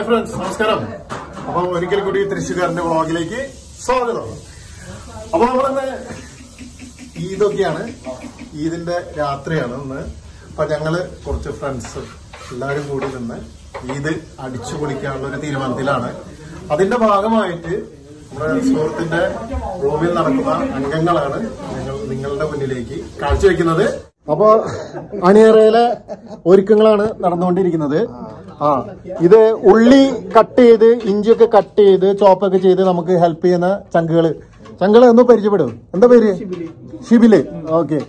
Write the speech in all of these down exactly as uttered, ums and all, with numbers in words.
Friends നമസ്കാരം. അപ്പൊ ഒരിക്കൽ കൂടി തൃശ്ശൂർക്കാരന്റെ വ്ളോഗിലേക്ക് സ്വാഗതം. അപ്പൊ നമ്മളിന്ന് ഈദൊക്കെയാണ്, ഈദിന്റെ രാത്രിയാണ് ഇന്ന്. അപ്പൊ ഞങ്ങള് കുറച്ച് ഫ്രണ്ട്സ് എല്ലാവരും കൂടി നിന്ന് ഈദ് അടിച്ചു പൊളിക്കാനുള്ള ഒരു തീരുമാനത്തിലാണ്. അതിന്റെ ഭാഗമായിട്ട് നമ്മുടെ സുഹൃത്തിന്റെ റൂമിൽ നടക്കുന്ന അംഗങ്ങളാണ് ഞങ്ങൾ നിങ്ങളുടെ മുന്നിലേക്ക് കാഴ്ചവെക്കുന്നത്. അപ്പൊ അണിയറയിലെ ഒരുക്കങ്ങളാണ് നടന്നുകൊണ്ടിരിക്കുന്നത്. ആ ഇത് ഉള്ളി കട്ട് ചെയ്ത് ഇഞ്ചിയൊക്കെ കട്ട് ചെയ്ത് ചോപ്പൊക്കെ ചെയ്ത് നമുക്ക് ഹെൽപ്പ് ചെയ്യുന്ന ചങ്കുകള് ചങ്കുകള് ഒന്ന് പരിചയപ്പെടും. എന്താ പേര്? ഷിബില്. ഓക്കെ.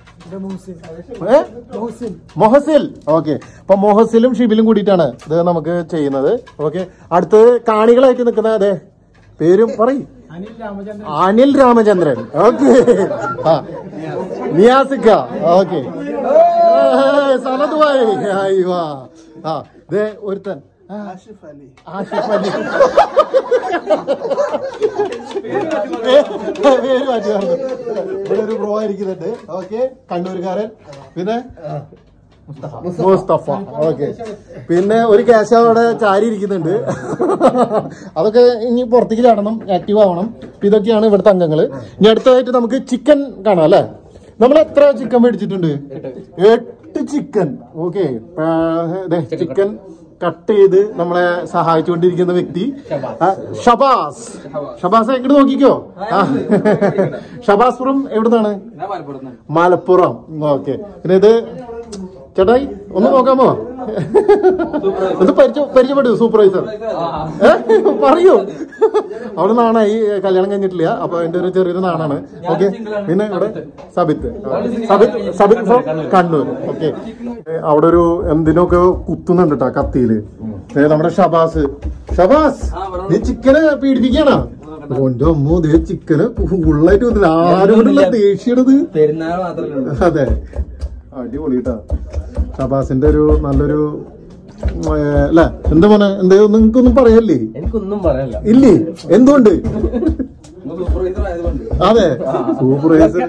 മൊഹസിൽ. ഓക്കെ. അപ്പൊ മൊഹസിലും ഷിബിലും കൂടിയിട്ടാണ് ഇത് നമുക്ക് ചെയ്യുന്നത്. ഓക്കെ. അടുത്തത് കാണികളായിട്ട് നിൽക്കുന്ന അതെ പേരും പറയും അനിൽ രാമചന്ദ്രൻ. ഓക്കെ. ആ നിയാസിക്ക. ഓക്കെ. സനദ്വായി. അയ്യോ. ആ ദേ ഒരുത്തൻ ആഷിഫ് അലി. ആഷിഫ് അലി പേര് മാറ്റി പറഞ്ഞു. ഇവിടെ ഒരു ബ്രോ ഇരിക്കുന്നുണ്ട്. ഓക്കെ. കണ്ണൂരുകാരൻ. പിന്നെ മുസ്തഫ. ഓക്കെ. പിന്നെ ഒരു ക്യാഷ് അവിടെ ചാരി ഇരിക്കുന്നുണ്ട്. അതൊക്കെ ഇനി പുറത്തേക്ക് ചാടണം, ആക്റ്റീവ് ആവണം. ഇതൊക്കെയാണ് ഇവിടുത്തെ അംഗങ്ങള്. ഇനി അടുത്തതായിട്ട് നമുക്ക് ചിക്കൻ കാണാം അല്ലെ. നമ്മൾ എത്ര ചിക്കൻ മേടിച്ചിട്ടുണ്ട്? എട്ട് ചിക്കൻ. ഓക്കെ. ചിക്കൻ കട്ട് ചെയ്ത് നമ്മളെ സഹായിച്ചുകൊണ്ടിരിക്കുന്ന വ്യക്തി ഷബാസ്. ഷബാസ് എങ്ങോട്ട് നോക്കിക്കോ. ഷബാസ് പുറം എവിടുന്നാണ്? മലപ്പുറം. ഓക്കെ. പിന്നെ ഇത് ചേട്ടായി ഒന്ന് നോക്കാമോ? ഒന്ന് പരിചയ പരിചയപ്പെട്ടു സൂപ്പർവൈസർ. പറയൂ. അവിടെ നാണാ ഈ കല്യാണം കഴിഞ്ഞിട്ടില്ല. അപ്പൊ എന്റെ ഒരു ചെറിയൊരു നാണാണ്. ഓക്കെ. പിന്നെ ഇവിടെ സബിത്ത്. സബിത്ത് സബിത്ത് ഫ്രം കണ്ണൂർ. ഓക്കെ. അവിടെ ഒരു എന്തിനൊക്കെ കുത്തുന്നുണ്ട് കേട്ടോ കത്തിയില്. നമ്മുടെ ഷബാസ്. ഷബാസ് നീ ചിക്കന് പീഡിപ്പിക്കാണോ? ഓന്റെ അമ്മോ ദേ ചിക്കന് ഫുള്ളായിട്ട് വന്നില്ല. ആരോടുള്ള ദേഷ്യടത്. അതെ അടിപൊളിട്ടാ. ഷബാസിന്റെ ഒരു നല്ലൊരു അല്ലെ. എന്താ മോനെ എന്താ നിങ്ങൾക്കൊന്നും പറയല്ലേ? എനിക്കൊന്നും പറയാനില്ല. ഇല്ലേ? എന്തുകൊണ്ട്? അതെ സൂപ്പർവൈസർ.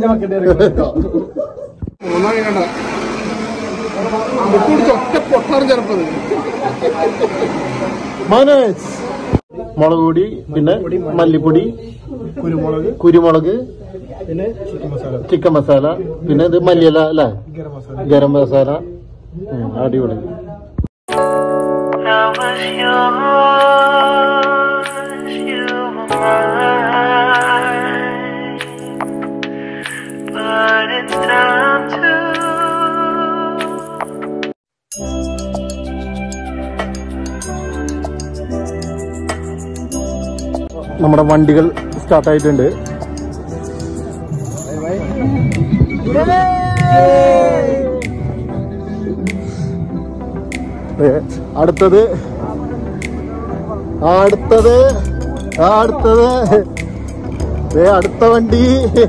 മനോജ് മുളക് പൊടി, പിന്നെ മല്ലിപ്പൊടി, കുരുമുളക് കുരുമുളക് പിന്നെ ചിക്കൻ മസാല, പിന്നെ ഇത് മല്ലിയില അല്ലേ, ഗരം മസാല. അടിപൊളി. നമ്മുടെ വണ്ടികൾ സ്റ്റാർട്ടായിട്ടുണ്ട്. അടുത്തത് അടുത്തത് അടുത്തത് അടുത്ത വണ്ടി.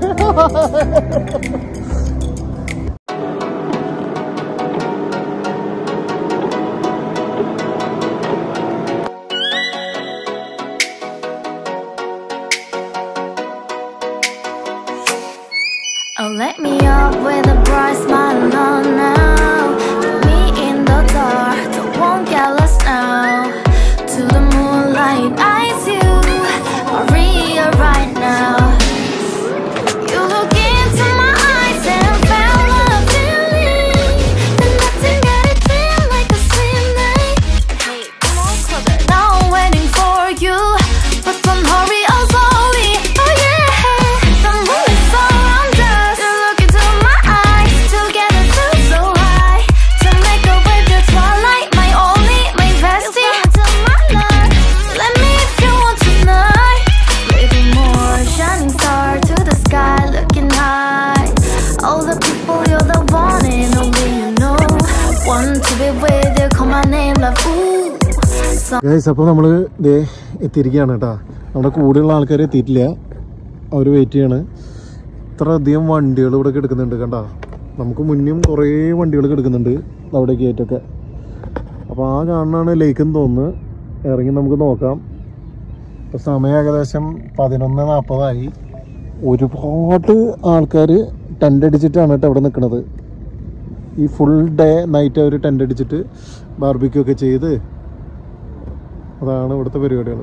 Oh, let me up with a bright smile on now. Put me in the dark, don't won't get lost now. To the moonlight, eyes you, Maria right now. You look into my eyes and found a feeling that nothing got it feel like a same night. Hey, come on closer, now I'm waiting for you, but don't hurry, oh slowly. Oh yeah, the moon is around us. You look into my eyes, together feel so high. To make up with the twilight, my only, my bestie. Into my life, let me if you want tonight. Little more shining star to the sky, looking high. All the people, you're the one and only you know. Want to be with you, call my name, love. Ooh. Guys, അപ്പോൾ നമ്മൾ ദേ എത്തിയിരിക്കുകയാണ് കേട്ടോ. നമ്മുടെ കൂടെയുള്ള ആൾക്കാർ എത്തിയിട്ടില്ല, അവർ wait ചെയ്യാണ്. ഇത്ര അധികം വണ്ടികൾ ഇവിടെ കിടക്കുന്നുണ്ട് കണ്ടോ. നമുക്ക് മുന്നും കുറേ വണ്ടികൾ കിടക്കുന്നുണ്ട് അവിടെ ഗേറ്റൊക്കെ. അപ്പോൾ ആ കാണാനാണ് ലേക്കെന്ന് തോന്നുന്നു. ഇറങ്ങി നമുക്ക് നോക്കാം. ഇപ്പോൾ സമയം ഏകദേശം പതിനൊന്ന് നാൽപ്പതായി. ഒരുപാട് ആൾക്കാർ ടെൻ്റ് അടിച്ചിട്ടാണ് കേട്ടോ അവിടെ നിൽക്കുന്നത്. ഈ ഫുൾ ഡേ നൈറ്റ് അവർ ടെൻ്റ് അടിച്ചിട്ട് ബാർബിക്യൂ ഒക്കെ ചെയ്ത് അതാണ് ഇവിടുത്തെ പരിപാടികൾ.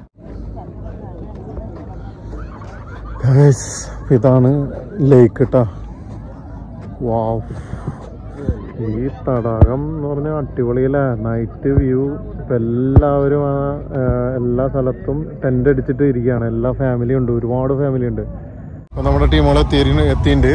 ഇതാണ് ലേക്ക് കേട്ടാ. വാവ്, ഈ തടാകം എന്ന് പറഞ്ഞാൽ അടിപൊളിയല്ലേ, നൈറ്റ് വ്യൂ. ഇപ്പം എല്ലാവരും ആ എല്ലാ സ്ഥലത്തും ടെൻ്റ് അടിച്ചിട്ട് ഇരിക്കുകയാണ്. എല്ലാ ഫാമിലിയും ഉണ്ട്, ഒരുപാട് ഫാമിലി ഉണ്ട്. അപ്പം നമ്മുടെ ടീമുകൾ എത്തി എത്തിയിട്ടുണ്ട്.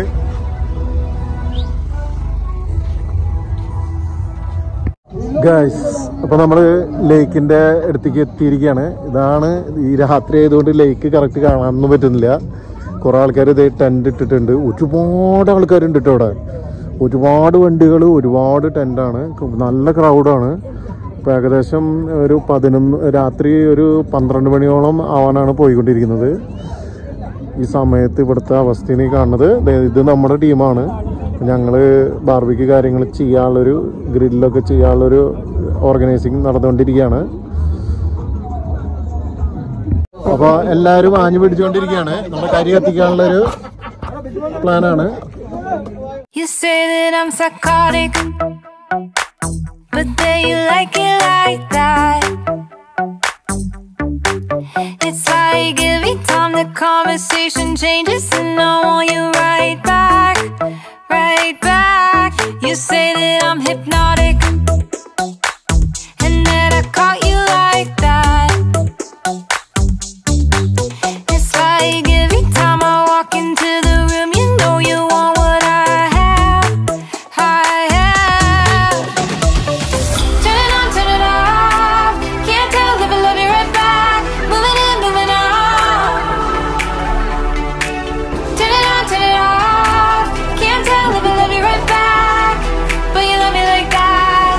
ഗൈസ്, അപ്പോൾ നമ്മൾ ലേക്കിൻ്റെ അടുത്തേക്ക് എത്തിയിരിക്കുകയാണ്. ഇതാണ്, ഈ രാത്രി ആയതുകൊണ്ട് ലേക്ക് കറക്റ്റ് കാണാനൊന്നും പറ്റുന്നില്ല. കുറേ ആൾക്കാർ ഇത് ടെൻ്റ് ഇട്ടിട്ടുണ്ട്. ഒരുപാട് ആൾക്കാരുണ്ട് കേട്ടോ ഇവിടെ. ഒരുപാട് വണ്ടികൾ, ഒരുപാട് ടെൻ്റാണ്, നല്ല ക്രൗഡാണ്. ഇപ്പോൾ ഏകദേശം ഒരു പതിനൊന്ന് രാത്രി ഒരു പന്ത്രണ്ട് മണിയോളം ആവാനാണ് പോയിക്കൊണ്ടിരിക്കുന്നത്. ഈ സമയത്ത് ഇവിടുത്തെ അവസ്ഥയാണ് ഈ കാണുന്നത്. ഇത് നമ്മുടെ ടീമാണ്. ഞങ്ങൾ ബാർബിക്യൂ കാര്യങ്ങൾ ചെയ്യാനുള്ളൊരു ഗ്രില്ലൊക്കെ ചെയ്യാനുള്ളൊരു ഓർഗനൈസിങ് നടന്നുകൊണ്ടിരിക്കുകയാണ്. അപ്പോൾ എല്ലാവരും ആഞ്ഞു പിടിച്ചുകൊണ്ടിരിക്കുകയാണ്. നമ്മുടെ കരി കത്തിക്കാനുള്ളൊരു പ്ലാനാണ്. You say that I'm psychotic, but then you like it like that. It's like every time the conversation changes and I want you right back, right back. You say that I'm hypnotic and that I caught you like that. It's like every time I walk into the room, you know you want what I have, I have. Turn it on, turn it off. Can't tell if I love you right back. Moving in, moving on. Turn it on, turn it off. Can't tell if I love you right back, but you love me like that.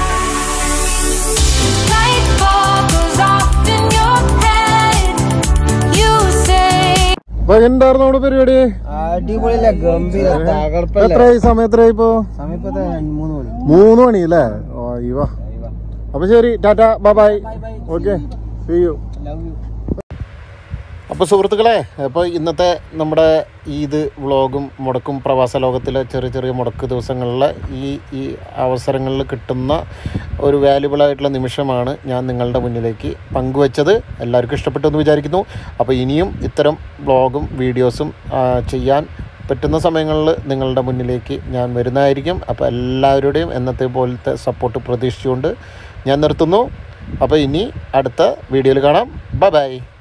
Light bulb goes off in your head. You say. അപ്പോൾ എന്തായിരുന്നു നമ്മുടെ പരിപാടി? അടിപൊളിയല്ല, ഗംഭീര തകർപ്പല്ല. എത്രയായി സമയം? എത്രയായി ഇപ്പോ? സമയപ്പത്തെ മൂന്ന് മണി മൂന്ന് മണി അല്ലേ? അയ്യോ, അപ്പൊ ശരി, tata, bye bye. Okay, see you. Love you. അപ്പോൾ സുഹൃത്തുക്കളെ, അപ്പോൾ ഇന്നത്തെ നമ്മുടെ ഈദ് വ്ളോഗും മുടക്കും പ്രവാസ ലോകത്തിലെ ചെറിയ ചെറിയ മുടക്ക് ദിവസങ്ങളിലെ ഈ ഈ അവസരങ്ങളിൽ കിട്ടുന്ന ഒരു വാല്യുബിൾ ആയിട്ടുള്ള നിമിഷമാണ് ഞാൻ നിങ്ങളുടെ മുന്നിലേക്ക് പങ്കുവച്ചത്. എല്ലാവർക്കും ഇഷ്ടപ്പെട്ടെന്ന് വിചാരിക്കുന്നു. അപ്പോൾ ഇനിയും ഇത്തരം വ്ളോഗും വീഡിയോസും ചെയ്യാൻ പറ്റുന്ന സമയങ്ങളിൽ നിങ്ങളുടെ മുന്നിലേക്ക് ഞാൻ വരുന്നതായിരിക്കും. അപ്പോൾ എല്ലാവരുടെയും എന്നത്തെ പോലത്തെ സപ്പോർട്ട് പ്രതീക്ഷിച്ചുകൊണ്ട് ഞാൻ നിർത്തുന്നു. അപ്പോൾ ഇനി അടുത്ത വീഡിയോയിൽ കാണാം. Bye by.